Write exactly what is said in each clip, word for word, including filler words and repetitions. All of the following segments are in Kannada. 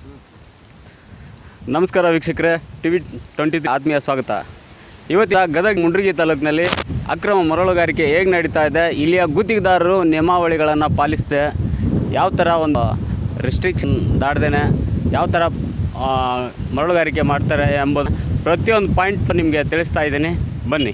ನಮಸ್ಕಾರ ವೀಕ್ಷಕರೇ, ಟಿವಿ ಟ್ವೆಂಟಿ ಆತ್ಮೀಯ ಸ್ವಾಗತ. ಇವತ್ತು ಗದಗ ಮುಂಡ್ರಿಗಿ ತಾಲೂಕಿನಲ್ಲಿ ಅಕ್ರಮ ಮರಳುಗಾರಿಕೆ ಹೇಗೆ ನಡೀತಾ ಇದೆ, ಇಲ್ಲಿಯ ಗುತ್ತಿಗೆದಾರರು ನಿಯಮಾವಳಿಗಳನ್ನು ಪಾಲಿಸದೆ ಯಾವ ಥರ ಒಂದು ರೆಸ್ಟ್ರಿಕ್ಷನ್ ದಾಟ್ದೇನೆ ಯಾವ ಥರ ಮರಳುಗಾರಿಕೆ ಮಾಡ್ತಾರೆ ಎಂಬುದು ಪ್ರತಿಯೊಂದು ಪಾಯಿಂಟ್ ನಿಮಗೆ ತಿಳಿಸ್ತಾ ಇದ್ದೀನಿ. ಬನ್ನಿ.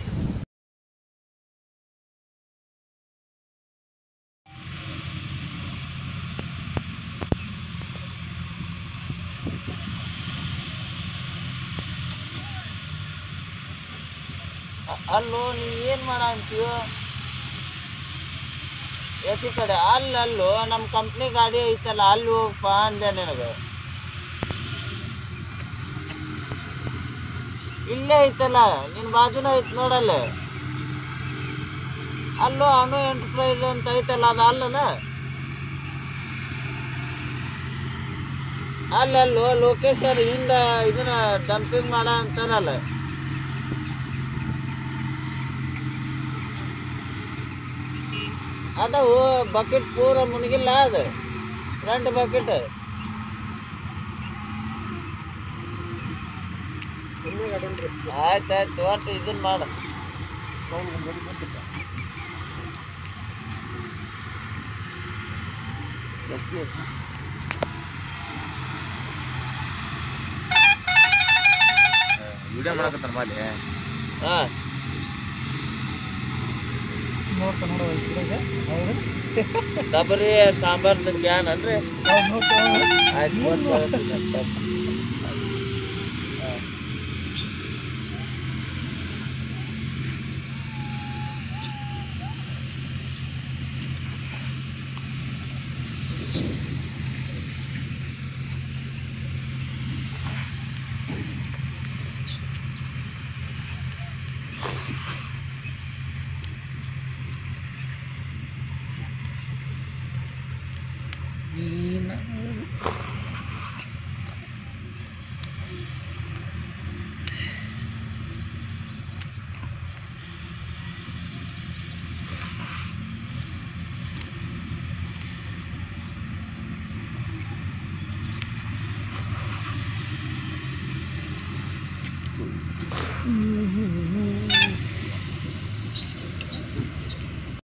ಅಲ್ಲೋ ನೀ ಏನು ಮಾಡಂತೀವ ಹೆಚ್ಚು ಕಡೆ ಅಲ್ಲಿ ಅಲ್ಲೋ ನಮ್ಮ ಕಂಪ್ನಿ ಗಾಡಿ ಐತಲ್ಲ ಅಲ್ಲಿ ಹೋಗಪ್ಪ ಅಂದೆ ನಿನಗೆ. ಇಲ್ಲೇ ಐತಲ್ಲ ನಿನ್ನ ಬಾಜುನ ಐತೆ ನೋಡಲ್ಲ, ಅಲ್ಲೋ ಅನು ಎಂಟರ್ಪ್ರೈಸ್ ಅಂತ ಐತಲ್ಲ ಅದು ಅಲ್ಲನ ಅಲ್ಲಲ್ಲೋ ಲೋಕೇಶರ್ ಹಿಂದ ಇದನ್ನ ಡಂಪಿಂಗ್ ಮಾಡ ಅಂತಾರಲ್ಲ, ಅದವು ಬಕೆಟ್ ಪೂರ ಮುಣಗಿಲ್ಲ, ಅದು ಫ್ರಂಟ್ ಬಕೆಟ್. ಆಯ್ತಾಯ್ತು ಒಟ್ಟು ಇದನ್ನ ಮಾಡ. ವಿಡಿಯೋ ಮಾಡಕತ್ತಾರ ಮಾಲಿ. ಹಾಂ ಡಬರಿ ಸಾಂಬಾರ್ದು ಕ್ಯಾನ್ ಅನ್ರಿ. ಆಯ್ತು